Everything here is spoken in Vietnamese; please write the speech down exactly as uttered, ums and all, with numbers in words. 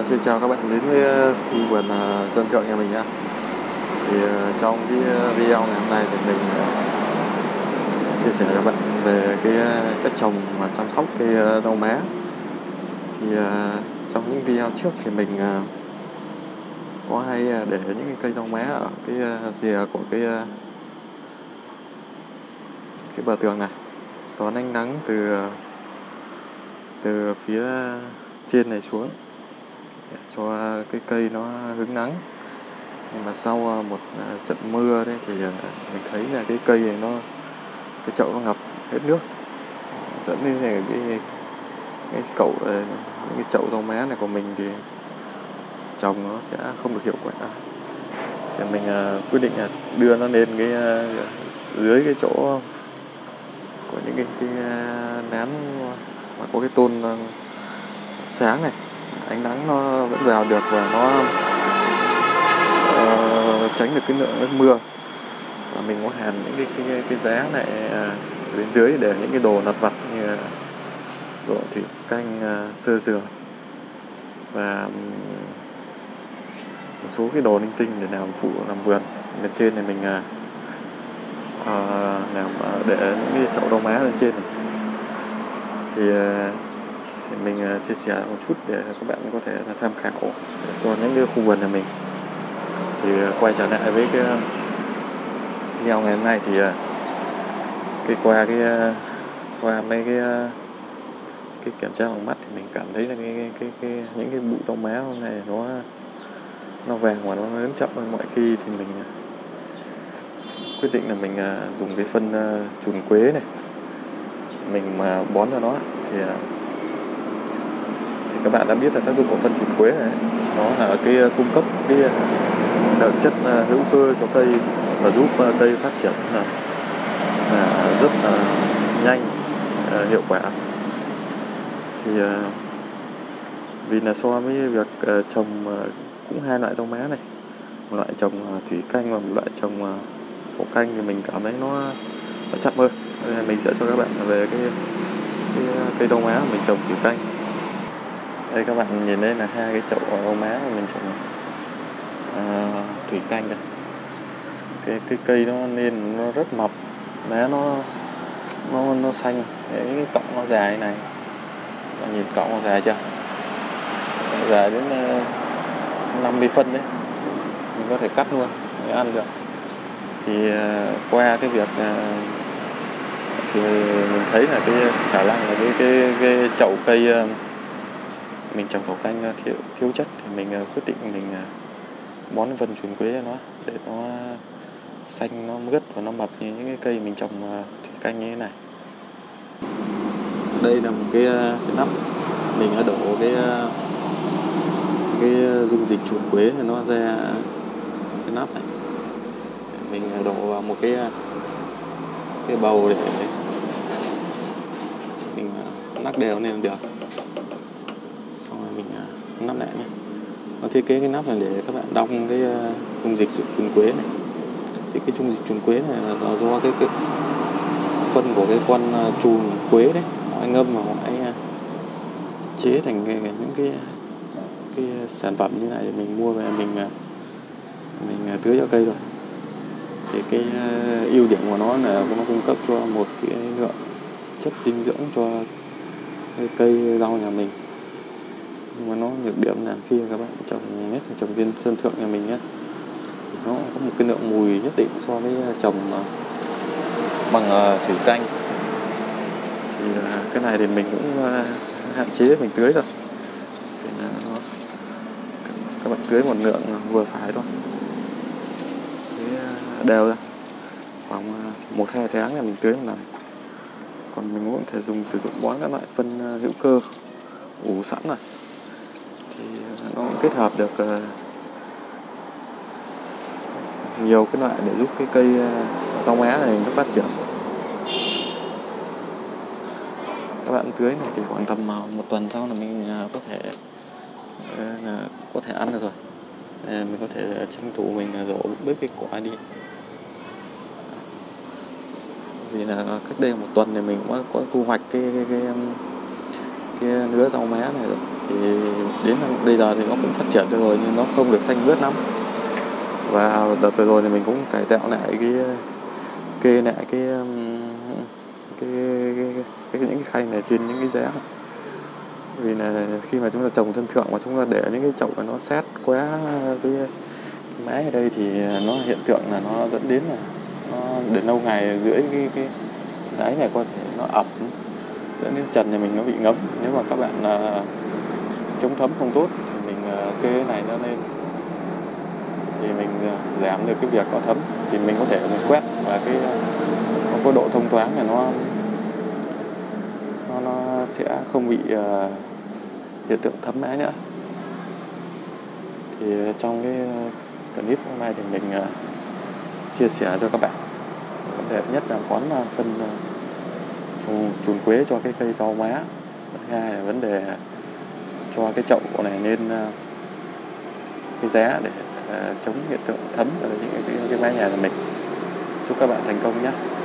Xin chào các bạn đến với khu vườn Sơn Thượng nhà mình nhé. Thì trong cái video ngày hôm nay thì mình chia sẻ cho các bạn về cái cách trồng và chăm sóc cây rau má. Thì trong những video trước thì mình có hay để những cái cây rau má ở cái rìa của cái cái bờ tường này, đón ánh nắng từ từ phía trên này xuống để cho cái cây nó hứng nắng. Nhưng mà sau một trận mưa đấy thì mình thấy là cái cây này nó cái chậu nó ngập hết nước, dẫn đến cái cái, cái cậu những cái chậu rau má này của mình thì trồng nó sẽ không được hiệu quả. Thì mình quyết định là đưa nó lên cái dưới cái chỗ của những cái, cái nén mà có cái tôn sáng này, ánh nắng nó vẫn vào được và nó uh, tránh được cái lượng nước mưa. Và mình có hàn những cái cái cái giá này uh, đến dưới để những cái đồ lặt vặt như rổ thủy canh, uh, sơ dừa và um, một số cái đồ linh tinh để làm phụ làm vườn. Bên trên này mình uh, uh, làm uh, để những cái chậu rau má lên trên này. Thì uh, thì mình uh, chia sẻ một chút để các bạn có thể là tham khảo cho những cái khu vườn nhà mình. Thì uh, quay trở lại với cái video ngày hôm nay thì uh, cái qua cái uh, qua mấy cái uh, cái kiểm tra bằng mắt thì mình cảm thấy là cái, cái, cái, cái những cái bụi rau má hôm nay nó nó vàng và nó lớn chậm hơn mọi khi. Thì mình uh, quyết định là mình uh, dùng cái phân uh, chùn quế này mình mà uh, bón cho nó thì uh, các bạn đã biết là tác dụng của phân chùn quế này, nó là cái cung cấp cái lượng chất hữu cơ cho cây và giúp cây phát triển là, là rất là nhanh, hiệu quả. Thì vì là so với việc trồng cũng hai loại rau má này, một loại trồng thủy canh và một loại trồng thổ canh, thì mình cảm thấy nó, nó chậm hơn. Nên mình sẽ cho các bạn về cái, cái cây rau má mình trồng thủy canh. Đây các bạn nhìn đây là hai cái chậu rau má mà mình trồng à, thủy canh đây. Cái cái cây nó nên nó rất mập, lá nó nó nó xanh, cái cọng nó dài này. Bạn nhìn cọng nó dài chưa? Dài đến năm mươi phân đấy. Mình có thể cắt luôn để ăn được. Thì uh, qua cái việc uh, thì mình thấy là cái khả năng là cái cái cái chậu cây uh, mình trồng thổ canh thiếu thiếu chất thì mình quyết định mình bón phân chùn quế cho nó để nó xanh, nó mướt và nó mập như những cái cây mình trồng thủy canh như thế này. Đây là một cái, cái nắp mình đã đổ cái cái dung dịch chùn quế này nó ra cái nắp này. Mình đổ vào một cái cái bầu để mình lắc đều lên được. Mình nắp lại nhé. Nó thiết kế cái nắp này để các bạn đong cái dung dịch chùn quế này. Thì cái dung dịch chùn quế này là do cái, cái phân của cái con chùn quế đấy, họ ngâm và họ chế thành cái, những cái cái sản phẩm như này để mình mua về mình mình tưới cho cây rồi. Thì cái ưu điểm của nó là nó cung cấp cho một cái lượng chất dinh dưỡng cho cái cây rau nhà mình. Nhưng mà nó nhược điểm là khi các bạn trồng nhất là trồng viên Sơn Thượng nhà mình nhé, thì nó có một cái lượng mùi nhất định so với trồng bằng thủy canh. Thì cái này thì mình cũng hạn chế mình tưới rồi. Thì là nó, các bạn tưới một lượng vừa phải thôi, tưới đều ra khoảng một hai tháng là mình tưới một lần. Còn mình cũng có thể dùng sử dụng bón các loại phân hữu cơ ủ sẵn rồi. Thì nó cũng kết hợp được uh, nhiều cái loại để giúp cái cây uh, rau má này nó phát triển. Các bạn tưới này thì khoảng tầm uh, một tuần sau là mình uh, có thể uh, là có thể ăn được rồi. Uh, mình có thể tranh thủ mình uh, rổ bớt cái quả đi. Vì là cách đây một tuần thì mình cũng có, có thu hoạch cái cái cái, cái, cái nứa rau má này rồi. Thì đến bây giờ thì nó cũng phát triển được rồi nhưng nó không được xanh mướt lắm. Và đợt vừa rồi thì mình cũng cải tạo lại cái kê lại cái cái, cái, cái, cái những cái khay này trên những cái giá. Vì là khi mà chúng ta trồng sân thượng mà chúng ta để những cái chậu nó sát quá với mái ở đây thì nó hiện tượng là nó dẫn đến là nó để lâu ngày dưới cái cái đáy này có thể nó ẩm, dẫn đến trần nhà mình nó bị ngấm. Nếu mà các bạn uh, chống thấm không tốt thì mình uh, kê cái này nó lên thì mình uh, giảm được cái việc nó thấm, thì mình có thể mình quét và cái uh, nó có độ thông thoáng là nó nó nó sẽ không bị uh, hiện tượng thấm mái nữa. Thì trong cái clip hôm nay thì mình uh, chia sẻ cho các bạn vấn đề thứ nhất là bón uh, phân uh, chùn quế cho cái cây rau má. Thứ hai là vấn đề cho cái chậu này lên uh, cái giá để uh, chống hiện tượng thấm ở những cái, cái, cái mái nhà của mình. Chúc các bạn thành công nhé.